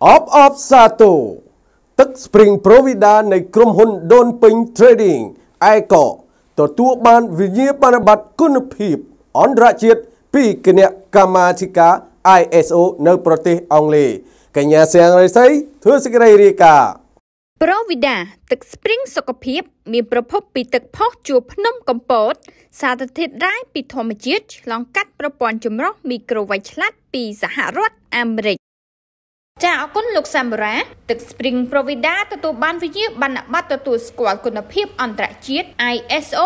of Sato ទឹក Spring Provida នៃក្រុមហ៊ុន Don Ping Trading ឯក៏ទទួលបានវិញ្ញាបនបត្រគុណភាពអន្តរជាតិពីគណៈកម្មាធិការ ISO នៅប្រទេសអង់គ្លេសកញ្ញាសៀងរិស័យធ្វើសេចក្តីរាយការណ៍ Provida ទឹក Spring សុខភាពមានប្រភពពីទឹកផុសជួរភ្នំកំពតសារធាតុរ៉ែពីធម្មជាតិឆ្លងកាត់ប្រព័ន្ធចម្រោះមីក្រូវ៉ាច់ឆ្លាតពីសហរដ្ឋអាមេរិកចាអរគុណលោកសាមរ៉ាទឹក Spring Provida ទទួលបានវិញ្ញាបនបត្រទទួលស្គាល់គុណភាពអន្តរជាតិ ISO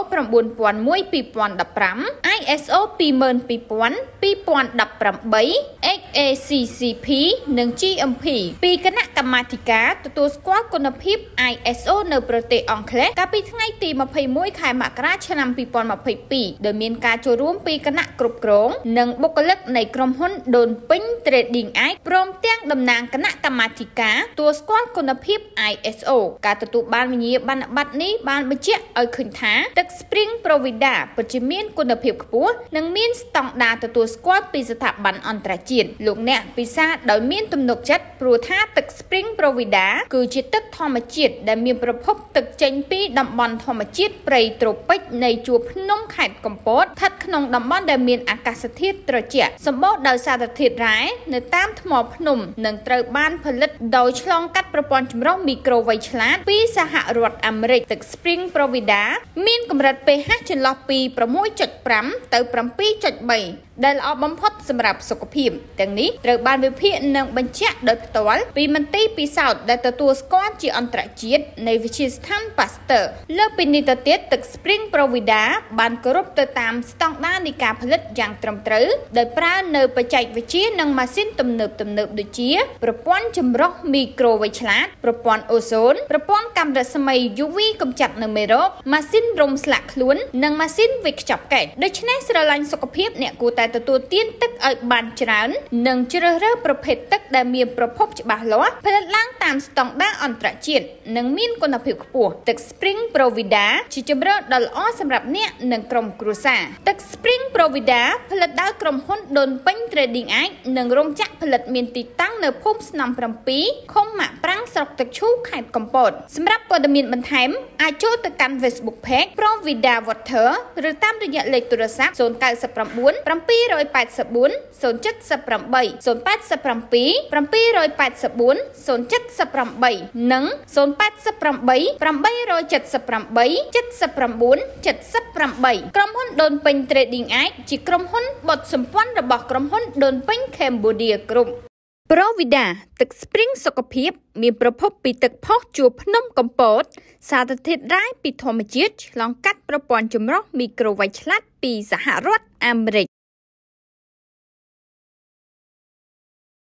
9001:2015 ISO 22000 2018 HACCP និង GMP ពីគណៈកម្មាធិការទទួលស្គាល់គុណភាព ISO នៅប្រទេសអង់គ្លេសកាលពីថ្ងៃទី21ខែមករាឆ្នាំ2022ដោយមានការចូលរួមពីគណៈគ្រប់គ្រងនិងបុគ្គលិកនៃក្រុមហ៊ុន Don Ping Trading ឯកព្រមទាំងតំណាងគណៈកម្មាធិការទទួលស្គាល់គុណភាព ISO ការទទួលបានវិញ្ញាបនបត្រនេះបានបញ្ជាក់ឲ្យឃើញថាទឹក Spring Provida ពិតជាមានគុណភាពខ្ពស់និងមានស្តង់ដារទទួលស្គាល់ពីស្ថាប័នអន្តរជាតិលោកអ្នកពិសាដោយមានទំនុកចិត្តព្រោះថាទឹក Spring Provida គឺជាទឹកធម្មជាតិដែលមានប្រភពទឹកចេញពីតំបន់ធម្មជាតិព្រៃត្រូពិចនៃជួរភ្នំខេត្តកំពតស្ថិតក្នុងតំបន់ដែលមានអាកាសធាតុត្រជាក់សម្បូរដោយសារធាតុរ៉ែនៅតាមថ្មភ្នំនិងត្រូវបានផលិតដោយឆ្លងកាត់ប្រព័ន្ធចម្រោះមីក្រូវ៉ាច់ឆ្លាតពីសហរដ្ឋអាមេរិកទឹក Spring Provida មានកម្រិត pH ចន្លោះពី 6.5 ទៅ 7.3 ដែលល្អបំផុតសម្រាប់សុខភាពទាំងនេះត្រូវបានវិភាគនិងបញ្ជាក់ដោយផ្ទាល់ពីមន្ទីរពិសោធន៍ដែលទទួលស្គាល់ជាអន្តរជាតិនៃវិទ្យាស្ថាន Pasteur លើសពីនេះទៅទៀតទឹក Spring Provida បានគោរពទៅតាមស្តង់ដារនៃការផលិតយ៉ាងត្រឹមត្រូវដោយប្រើនៅបច្ចេកវិទ្យានិងម៉ាស៊ីនទំនើបៗដូចជាប្រព័ន្ធចម្រោះមីក្រូវ៉ាច់ឆ្លាតប្រព័ន្ធអូសូនប្រព័ន្ធកាំរស្មី UV កម្ចាត់នៅមេរោគម៉ាស៊ីនរុំស្លាកខ្លួននិងម៉ាស៊ីនវេចខ្ចប់កែសដូច្នេះស្រឡាញ់សុខភាពអ្នកគួរតែទទួលទានទឹកឲ្យបានច្រើននិងជ្រើសរើសប្រភេទទឹកដែលមានប្រភពច្បាស់លាស់ផលិតឡើងតាមស្តង់ដារអន្តរជាតិនិងមានគុណភាពខ្ពស់ទឹក Spring Provida ជាជម្រើសដ៏ល្អសម្រាប់អ្នកនិងក្រុមគ្រួសារទឹក Spring Provida ផលិតដោយក្រុមហ៊ុន Don Ping Trading ឯកនិងរោងចក្រផលិតមានទីតាំងនៅភូមិស្នំ 7 ឃុំម៉ាក់ប្រាំងស្រុកទឹកឈូខេត្តកំពតសម្រាប់ព័ត៌មានបន្ថែមអាចចូលទៅកាន់ Facebook Page Provida Water ឬតាមរយៈលេខទូរស័ព្ទ 099 784 078 087 784 078 និង 088 878 79 78 ក្រុមហ៊ុន Don Ping Trading ឯកជាក្រុមហ៊ុនបត់សម្ព័ន្ធរបស់ក្រុមហ៊ុន Don Ping Cambodia Group Provida ទឹក Spring សុខភាពមានប្រភពពីទឹកផុសជួរភ្នំកំពតសារធាតុរ៉ែពីធម្មជាតិឆ្លងកាត់ប្រព័ន្ធចម្រោះមីក្រូវ៉ាច់ឆ្លាតពីសហរដ្ឋអាមេរិក